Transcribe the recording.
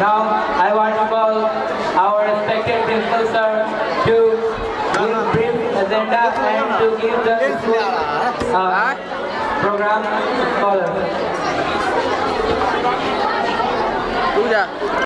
Now I want to call our respected principal sir to give brief agenda and to give the school program scholars.